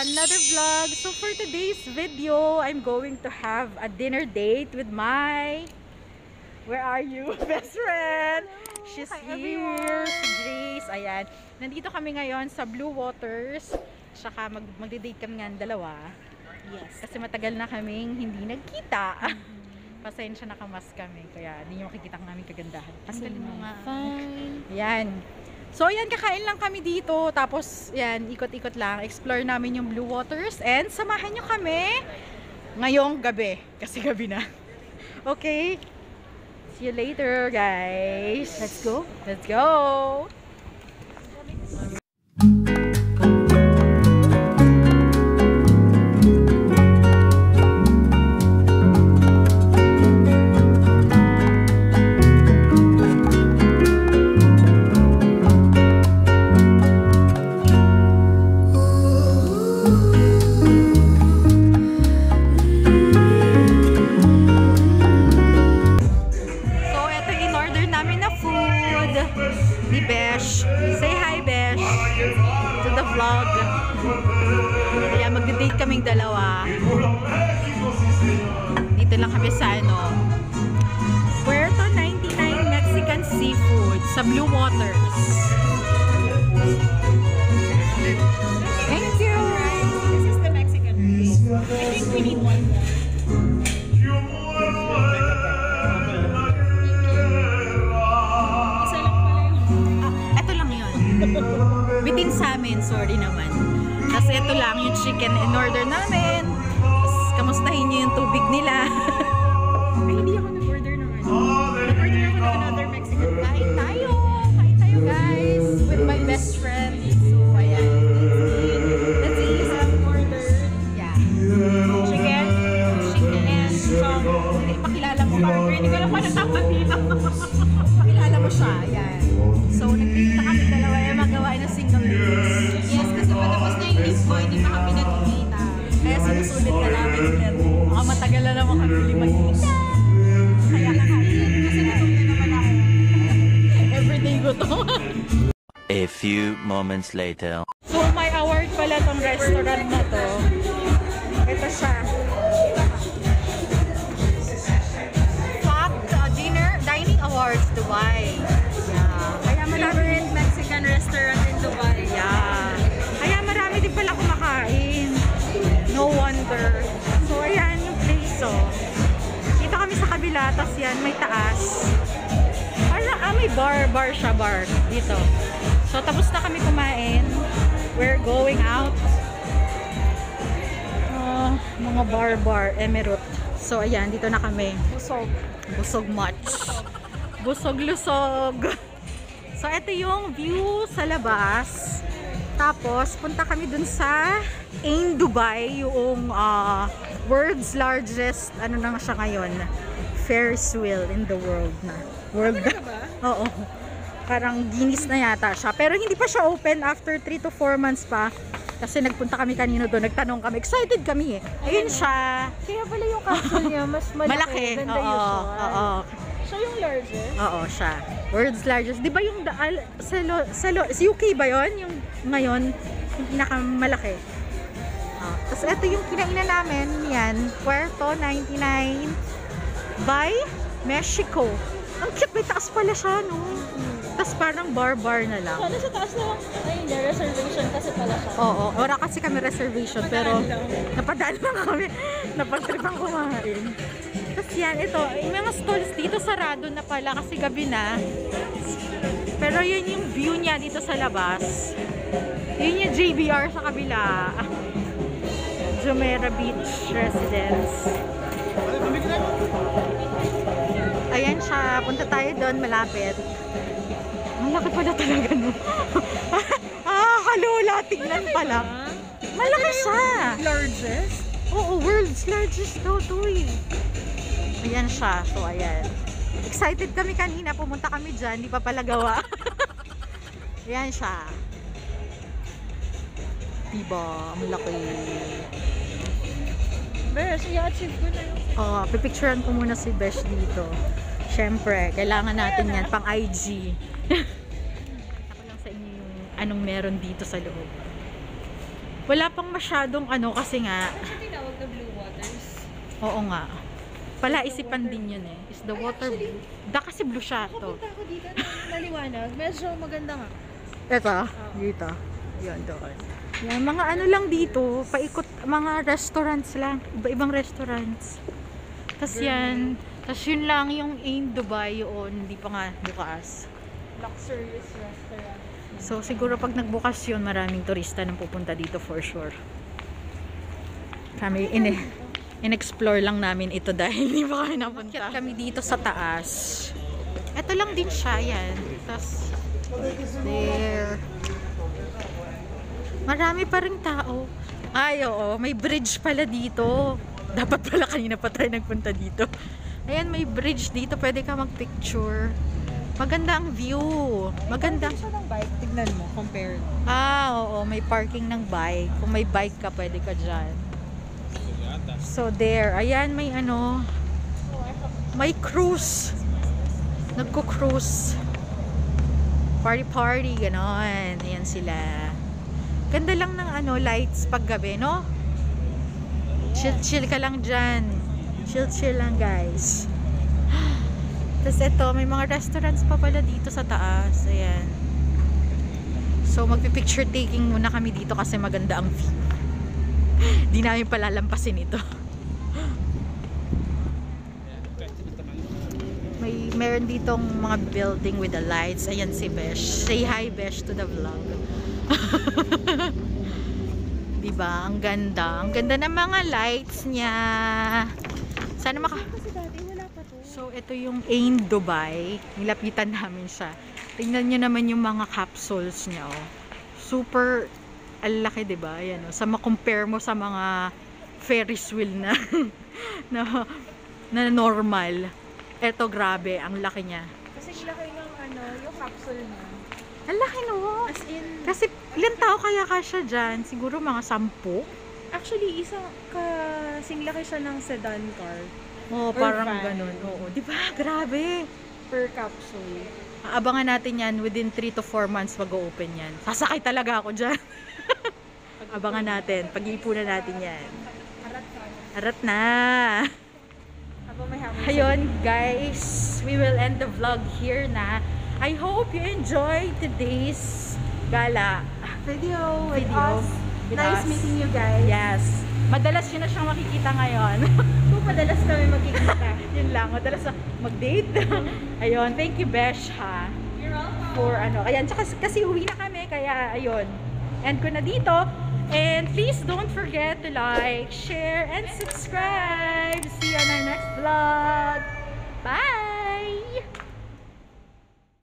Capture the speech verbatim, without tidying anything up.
another vlog. So for today's video, I'm going to have a dinner date with my, where are you? Best friend. Hello. She's Hi, here. everyone. Si Grace. Ayan. Nandito kami ngayon sa Bluewaters. Tsaka mag magde-date kami nga dalawa. Yes. Kasi matagal na kaming hindi nagkita. Mm-hmm. Pasensya, nakamas kami. Kaya hindi nyo makikita ang aming kagandahan. Tanggalin mo nga. Fine. Ayan. So, yan, kakain lang kami dito. Tapos, yan, ikot-ikot lang. Explore namin yung Bluewaters. And, samahan nyo kami ngayong gabi. Kasi gabi na. Okay? See you later, guys. Let's go. Let's go! Ni Besh. Say hi, Besh, to the vlog. Kaya magde-date kaming dalawa. Dito lang kami sa ano, Puerto ninety-nine Mexican Seafood sa Bluewaters. Thank you. This is the Mexican place. I think we need one more. Bitin sa amin, sorry naman. Tapos ito lang yung chicken in order namin. Tapos kamustahin nyo yung tubig nila. Ay, hindi ako nag-order naman. Nag-order ako ng another Mexican. Kain tayo! Kain tayo, guys! With my best friend. So, ayan. Let's eat. I have ordered Yeah. chicken, chicken and some. Hindi, pakilala mo ba? Hindi ko lang pa natapag dito. Pakilala mo siya. Ayan. So, nag-date na kami dalawa yung magawain ng single days. Yes, kasi patapos na yung gift ko, hindi pa kami nagkikita. Kaya sinusulit na namin ulit. Baka matagal na naman kami uli magkita. Kaya kakain. Kasi gutom na naman ako. Everyday gutom. A few moments later. So, may award pala tong restaurant na to. Ito siya. Top uh, Dinner Dining Awards Dubai. Yeah. Kaya marami, Favorite Mexican restaurant in Dubai. yeah. Kaya marami din pala kumakain. No wonder. So, ayan yung place, oh. Dito kami sa kabila, tas yan, may taas. Para, ah, may bar, bar siya, bar. Dito. So, tapos na kami kumain. We're going out. Uh, mga bar-bar, emerald. So, ayan, dito na kami. Busog. Busog much. Busog-lusog. So, ito yung view sa labas. Tapos, punta kami dun sa Ain Dubai, yung uh, world's largest, ano na siya ngayon, Ferris wheel in the world na. World na. Oo. Parang Guinness na yata siya. Pero hindi pa siya open after three to four months pa. Kasi nagpunta kami kanino doon, nagtanong kami. Excited kami eh. Ayun siya. Kaya pala yung capsule niya, mas malaki. Malaki. Ganda Oo. usual. Oo. Siya yung largest? Oo, siya. World's largest. Di ba yung da, al, sa, lo, sa, lo, sa U K ba yun? Yung ngayon, yung pinakamalaki. Oh, tapos ito yung kinainan namin. Yan. Puerto ninety-nine by Mexico. Ang cute. May taas pala siya, no? Mm-hmm. Tapos parang bar-bar na lang. Sana sa taas na lang. Ay, hindi. Reservation kasi pala siya. Oo. Wala kasi kami reservation. Pero Napadaan lang. napadaan lang kami. Napagtripang kumain. Tapos yan, ito, yung mga stalls dito sarado na pala kasi gabi na. Pero yun yung view niya dito sa labas. Yun yung J B R sa kabila. Jumeirah Beach Residence. Ayan siya, punta tayo doon, malapit. Ang laki pala talaga, no? Ah, kalula, tignan pala. Malaki siya. Largest? Oo, world's largest daw to eh. Ayan siya. So, ayan. Excited kami kanina. Pumunta kami dyan. Di pa pala gawa. Ayan siya. Diba? Ang laki. Besh, i-achieve ko na yung... Oh, pipicturean ko muna si Besh dito. Siyempre, kailangan natin yan pang I G. Ako lang sa inyo yung anong meron dito sa loob. Wala pang masyadong ano kasi nga. Ano siya tinawag na Blue Waters? Oo nga. Pala isipan din yun eh. Is the water blue? Da kasi blue siya to. Pupunta ako dito na naliwanag. Medyo maganda nga. Eto, dito. Yun, doon. Yan, mga ano lang dito, paikot, mga restaurants lang. Iba-ibang restaurants. Tapos yan, tapos yun lang yung Ain Dubai yun, hindi pa nga bukas. Luxurious restaurant. So siguro pag nagbukas yun, maraming turista nang pupunta dito for sure. Kami, in in-explore lang namin ito dahil hindi pa kami napunta. Kami dito sa taas. Ito lang din siya, yan. Tapos, there. Marami pa rin tao. Ay, oo. May bridge pala dito. Dapat pala kanina pa tayo nagpunta dito. Ayan, may bridge dito. Pwede ka mag-picture. Maganda ang view. Maganda. Siya ng bike. Tignan mo. Compare. Ah, oo. May parking ng bike. Kung may bike ka, pwede ka dyan. So, there. Ayan, may ano. May cruise. Nagko-cruise. Party-party. Ganon. Ayan sila. Ganda lang ng ano, lights pag gabi, no? Chill, chill ka lang dyan. Chill, chill lang, guys. Tapos ito, may mga restaurants pa pala dito sa taas. Ayan. So, magpipicture taking muna kami dito kasi maganda ang view. Di namin palalampasin ito. May, meron ditong mga building with the lights. Ayan si Besh. Say hi, Besh, to the vlog. Diba? Ang ganda. Ang ganda ng mga lights niya. Sana maka... Kasi dati wala pa to. So, ito yung Ain Dubai. Nilapitan namin siya. Tingnan nyo naman yung mga capsules niya. Oh. Super alaki, diba? Ayan, oh. Sa ma-compare mo sa mga Ferris wheel na, na, na normal. Ito, grabe. Ang laki niya. Kasi laki ng ano, yung capsule niya. Ang laki, no? As in, Kasi ilan tao kaya kasya dyan? Siguro mga sampu? actually, isang kasing laki siya ng sedan car Oo, Or parang van. ganun. Oo, di ba? Grabe. per capsule. Abangan natin yan. Within three to four months mag-open yan. Sasakay talaga ako dyan. Abangan natin. Pag-iipunan natin yan. Harat ka. Arat na. Habang may hammer. Ayun, guys. We will end the vlog here na. I hope you enjoyed today's gala. Video with Video us. with Nice us. meeting you guys. Yes. Madalas yun na siyang makikita ngayon. Kung madalas kami magkikita. Yun lang. Madalas na mag-date. Ayun. Thank you, Besh, ha. You're welcome. For ano. Ayan. Tsaka kasi uwi na kami. Kaya, ayun. End ko na dito. And please don't forget to like, share, and subscribe.